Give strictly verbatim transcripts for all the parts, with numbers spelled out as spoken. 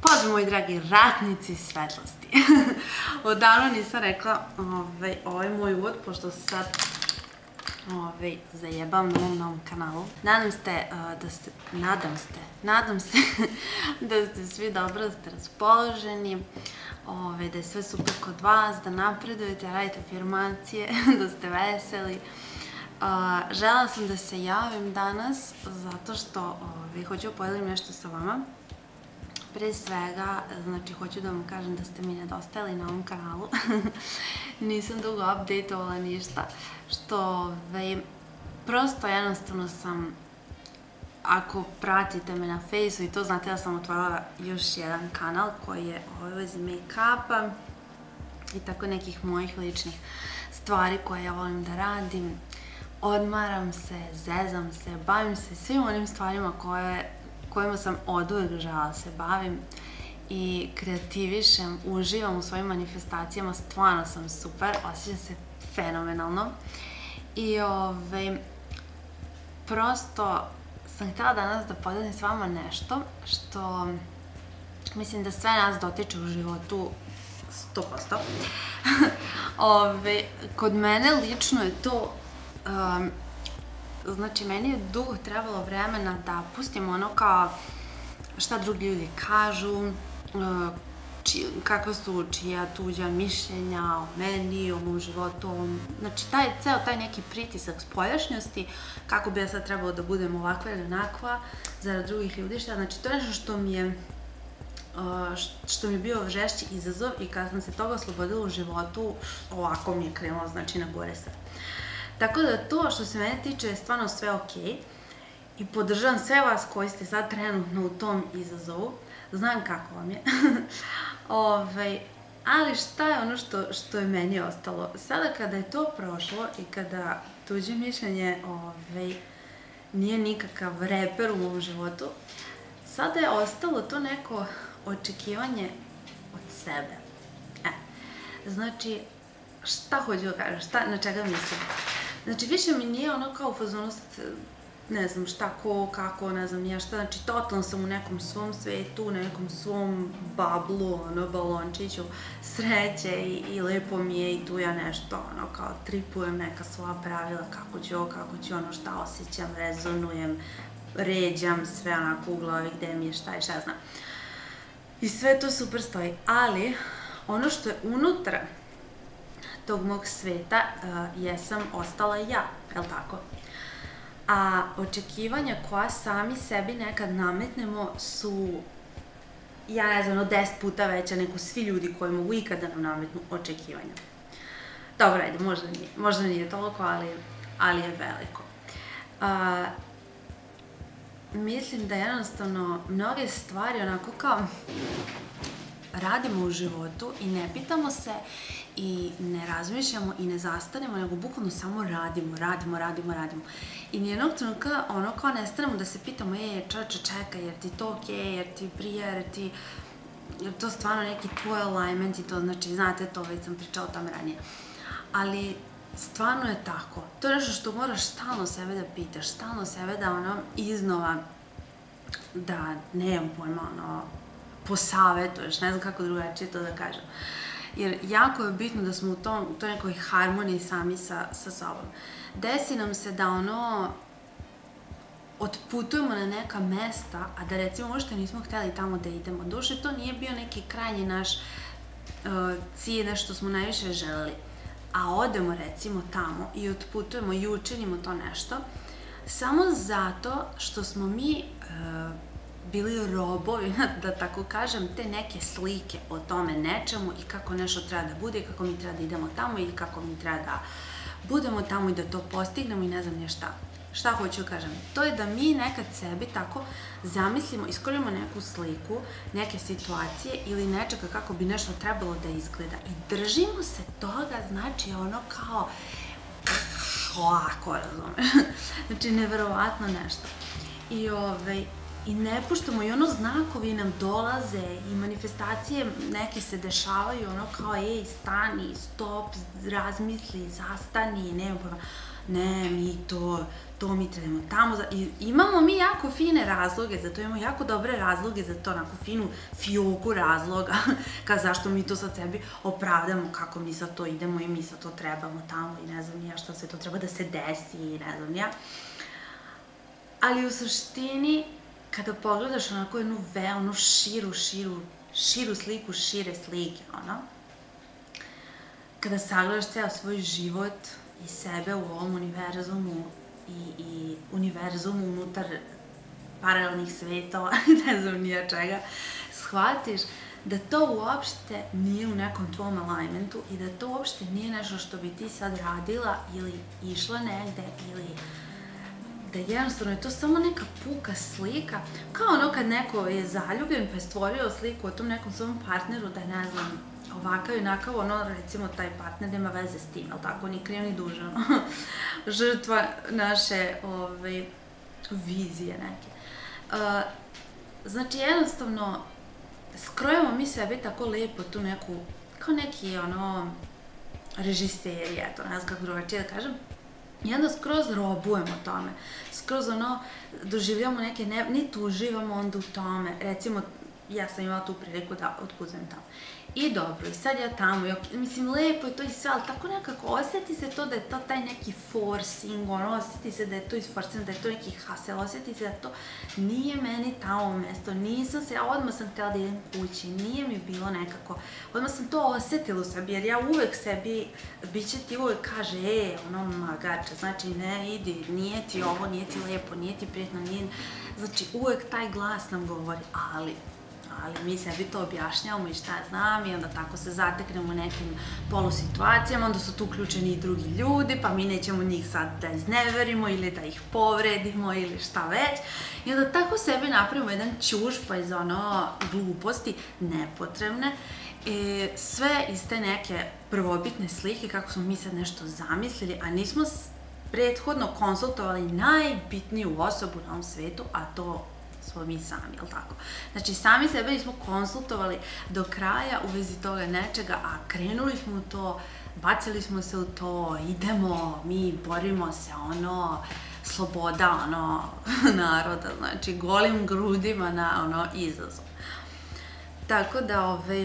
Pozdrav moji dragi ratnici svetlosti. Odavno nisam rekla ovaj moj uvod, pošto se sad zajebam na mom novom kanalu. Nadam se da ste, nadam se, nadam se da ste svi dobro, da ste raspoloženi, da je sve super kod vas, da napredujete, radite afirmacije, da ste veseli. Želela sam da se javim danas zato što hoću da podelim nešto sa vama. Pre svega, znači, hoću da vam kažem da ste mi nedostajali na ovom kanalu. Nisam dugo update-ovala ništa, što prosto jednostavno sam, ako pratite me na Fejsu i to znate da sam otvorila još jedan kanal koji je u vezi make-upa i tako nekih mojih ličnih stvari koje ja volim da radim. Odmaram se, zezam se, bavim se svim onim stvarima kojima sam oduvek želela da se bavim i kreativišem, uživam u svojim manifestacijama, stvarno sam super, osjećam se fenomenalno i prosto sam htjela danas da podelim s vama nešto što mislim da sve nas dotiče u životu sto posto. Kod mene lično je to, znači meni je dugo trebalo vremena da pustim ono kao šta drugi ljudi kažu, kakva su čija tuđa mišljenja o meni, o mom životu, znači ceo taj neki pritisak spoljašnjosti, kako bi ja sad trebalo da budem ovakva ili onakva zarad drugih ljudi, šta, znači to je nešto što mi je što mi je bio žešći izazov i kada sam se toga oslobodila u životu, ovako mi je krenulo, znači na gore sve. Tako da to što se mene tiče je stvarno sve okej i podržavam sve vas koji ste sad trenutno u tom izazovu. Znam kako vam je. Ali šta je ono što je meni ostalo? Sada kada je to prošlo i kada tuđe mišljenje nije nikakav reper u mom životu, sada je ostalo to neko očekivanje od sebe. Znači, šta hoću da kažem, na čega mislim? Znači, više mi nije ono kao u fazonu, ne znam šta, ko, kako, ne znam nije šta, znači totalno sam u nekom svom svetu, u nekom svom bablu, ono, balončiću sreće i lepo mi je i tu ja nešto, ono, kao tripujem neka svoja pravila, kako ću ovo, kako ću ono, šta osjećam, rezonujem, ređam sve onako u glavi gde mi je šta i šta znam. I sve to super stoji, ali ono što je unutra tog mog sveta jesam ostala ja, je li tako? A očekivanja koja sami sebi nekad nametnemo su, ja ne znam, deset puta veća nego svi ljudi koji mogu ikada nam nametnu očekivanja. Dobro, ajde, možda nije toliko, ali je veliko. Mislim da jednostavno mnoge stvari onako kao radimo u životu i ne pitamo se i ne razmišljamo i ne zastanemo, nego bukvalno samo radimo, radimo, radimo, radimo. I nijednog trenutka ono kao ne stanemo da se pitamo, ej, čoveče, čekaj, jer ti to okej, jer ti prija, jer ti, jer to stvarno neki tvoj alignment i to, znači, znate to, već sam pričala o tome ranije. Ali stvarno je tako. To je nešto što moraš stalno sebe da pitaš, stalno sebe da ono iznova, da nemam pojma, ono, posavetuješ, ne znam kako drugačije to da kažem. Jer jako je bitno da smo u toj nekoj harmoniji sami sa sobom. Desi nam se da ono otputujemo na neka mesta, a da recimo možda nismo hteli tamo da idemo. Duše, to nije bio neki krajnji naš cilj, nešto što smo najviše želeli. A odemo recimo tamo i otputujemo i učinimo to nešto, samo zato što smo mi bili robovi, da tako kažem, te neke slike o tome nečemu i kako nešto treba da bude i kako mi treba da idemo tamo ili kako mi treba da budemo tamo i da to postignemo i ne znam nije šta. Šta hoću kažem? To je da mi nekad sebi tako zamislimo, iskorimo neku sliku, neke situacije ili nečega kako bi nešto trebalo da izgleda i držimo se toga, znači ono kao ovako, razumeš? Znači, neverovatno nešto. I ovaj... I ne puštamo, i ono znakovi nam dolaze i manifestacije neke se dešavaju, ono kao ej, stani, stop, razmisli, zastani, nema pojma. Ne, mi to, to mi trebamo tamo, i imamo mi jako fine razloge za to, imamo jako dobre razloge za to, onako finu fioku razloga, kao zašto mi to sad sebi opravdamo, kako mi sad to idemo i mi sad to trebamo tamo i ne znam nija šta sve to treba da se desi i ne znam nija. Ali u suštini, kada pogledaš onako jednu ve, onu širu, širu, širu sliku, šire slike, ono, kada sagledaš ceo svoj život i sebe u ovom univerzumu i, i univerzumu unutar paralelnih svetova, ne znam nija čega, shvatiš da to uopšte nije u nekom tvom alignmentu i da to uopšte nije nešto što bi ti sad radila ili išla negde ili da jednostavno je to samo neka puka slika, kao ono kad neko je zaljubljen pa je stvorio sliku o tom nekom svom partneru da je, ne znam, ovakav i onakav, ono, recimo, taj partner nema veze s tim, ali tako, ni kriv ni dužan, žrtva naše, ove, vizije neke. Uh, znači, jednostavno, skrojamo mi sebi tako lepo tu neku, kao neki, ono, režiseri, eto, ne znam kako drugačije da kažem, i onda skroz robujemo tome, skroz ono, doživljamo neke, ne, niti uživamo onda u tome, recimo, ja sam imala tu priliku da otputujem tamo. I dobro, i sad ja tamo, i, mislim, lepo je to i sve, ali tako nekako osjeti se to da je to taj neki forcing, ono, osjeti se da je to isforceno, da je to neki hustle, osjeti se da to nije meni tamo mesto, nisam se, odmah sam htjela da idem kući, nije mi bilo nekako, odmah sam to osjetila u sebi, jer ja uvek sebi, bit će ti uvek kaže, e, ono, magača, znači, ne, idi, nije ti ovo, nije ti lepo, nije ti prijetno, nije, znači, uvek taj glas nam govori, ali, ali mi sebi to objašnjavamo i šta znam i onda tako se zateknemo u nekim polusituacijama, onda su tu uključeni i drugi ljudi, pa mi nećemo njih sad da izneverimo ili da ih povredimo ili šta već. I onda tako sebi napravimo jedan ćušpa iz ono gluposti, nepotrebne, i sve iz te neke prvobitne slike kako smo mi sad nešto zamislili, a nismo prethodno konsultovali najbitniju osobu na ovom svetu, a to smo mi sami, jel tako? Znači, sami sebe nismo konsultovali do kraja u vezi toga nečega, a krenuli smo u to, bacili smo se u to, idemo, mi borimo se, ono, sloboda, ono, naroda, znači, golim grudima na, ono, izazov. Tako da, ovaj,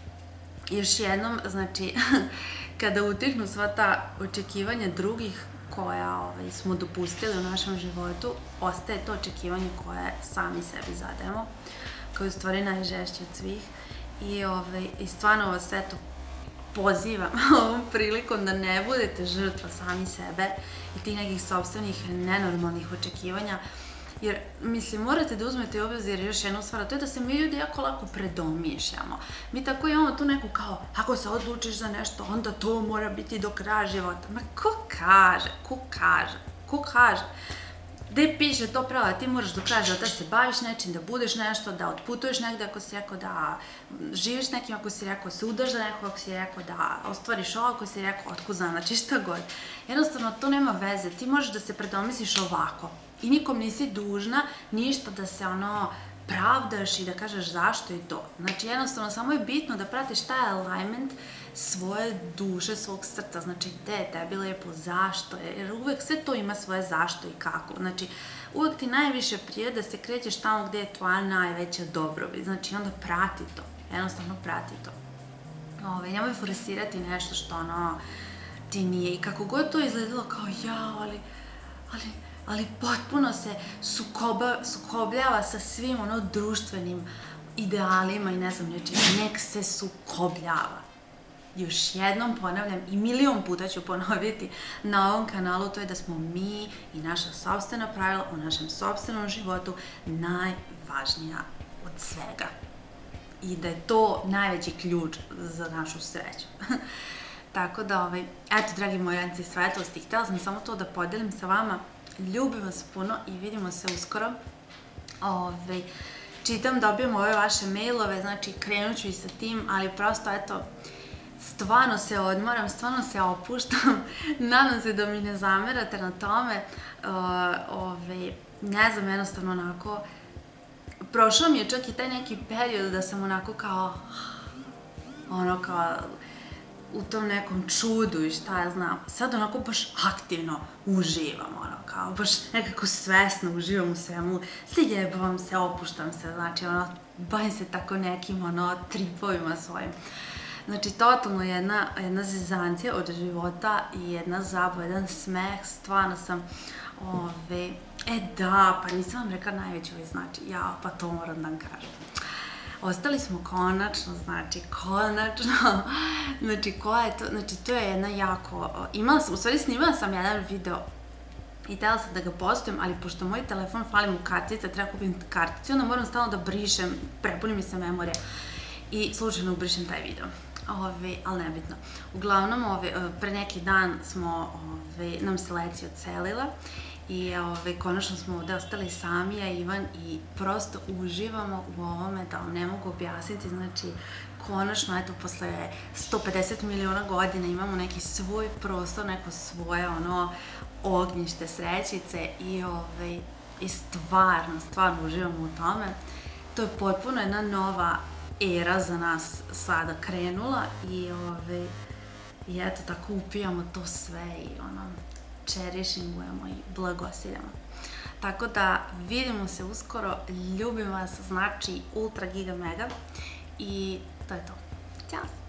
još jednom, znači, kada utihnu sva ta očekivanja drugih koja ovaj, smo dopustili u našem životu, ostaje to očekivanje koje sami sebi zadajemo, koje je u stvari najžešće od svih. I, ovaj, i stvarno vas sve to pozivam ovom prilikom da ne budete žrtva sami sebe i tih nekih sopstvenih nenormalnih očekivanja. Jer, mislim, morate da uzmete u obzir još jednu stvar, a to je da se mi ljudi jako lako predomišljamo. Mi tako imamo tu neku kao, ako se odlučiš za nešto, onda to mora biti do kraja života. Ma ko kaže, ko kaže, ko kaže? Gde piše to pravo da ti moraš do kraja života se baviš nečim, da budeš nešto, da otputuješ negde ako si rekao, da živiš nekim ako si rekao, se udaš za nekog ako si rekao, da ostvariš ovo ako si rekao, otkud znam, znači šta god. Jednostavno, to nema veze, ti možeš da se predomisliš ovako. I nikom nisi dužna ništa da se ono pravdaš i da kažeš zašto je to. Znači jednostavno samo je bitno da pratiš taj alignment svoje duše, svog srca. Znači gde je tebi lepo, zašto je, jer uvek sve to ima svoje zašto i kako. Znači uvek ti najviše prije da se krećeš tamo gde je tvoja najveća dobrobit. Znači onda prati to, jednostavno prati to. Ove, nemoj forsirati nešto što ono ti nije i kako god to izgledalo kao ja, ali, ali ali potpuno se sukoba, sukobljava sa svim ono društvenim idealima i ne znam nečega, nek se sukobljava. Još jednom ponavljam i milion puta ću ponoviti na ovom kanalu, to je da smo mi i naša sopstvena pravila u našem sopstvenom životu najvažnija od svega. I da je to najveći ključ za našu sreću. Tako da, ovaj, eto, dragi moji radnici svetlosti, htjela sam samo to da podelim sa vama. Ljubim vas puno i vidimo se uskoro. Ove, čitam, dobijem ove vaše mailove, znači krenut ću i sa tim, ali prosto, eto, stvarno se odmoram, stvarno se opuštam. Nadam se da mi ne zamerate na tome. Ove, ne znam, jednostavno onako, prošao mi je čak i taj neki period da sam onako kao, ono kao, u tom nekom čudu i šta ja znam. Sad onako baš aktivno uživam, ono, kao, baš nekako svesno uživam u svemu. Sljebavam se, opuštam se, znači, ono, bavim se tako nekim, ono, tripovima svojim. Znači, totalno jedna, jedna zezancija od života i jedna zabava, jedan smeh, stvarno sam, ove, e da, pa nisam vam rekla najveći ovaj znači, ja, pa to moram da vam kažem. Ostali smo konačno, znači, konačno, znači, koja je to, znači, to je jedna jako, imala sam, u stvari snimala sam jedan video i htjela sam da ga postujem, ali pošto moj telefon fali mu kartica, treba kupim karticu, onda moram stalno da brišem, prepuni mi se memorija i slučajno ubrišem taj video. Ove, ali nebitno. Uglavnom, ove, pre neki dan smo, ove, nam se Leci odselila i ove, konačno smo ovde ostali sami, ja i Ivan, i prosto uživamo u ovome, da vam ne mogu objasniti, znači, konačno, eto, posle sto pedeset miliona godina imamo neki svoj prostor, neko svoje, ono, ognjište, srećice i, ove, i stvarno, stvarno uživamo u tome. To je potpuno jedna nova era za nas sada krenula i, ove, i eto, tako upijamo to sve i ono, čerišingujemo i blagosiljamo. Tako da vidimo se uskoro, ljubim vas, znači ultra giga mega i to je to. Ćao!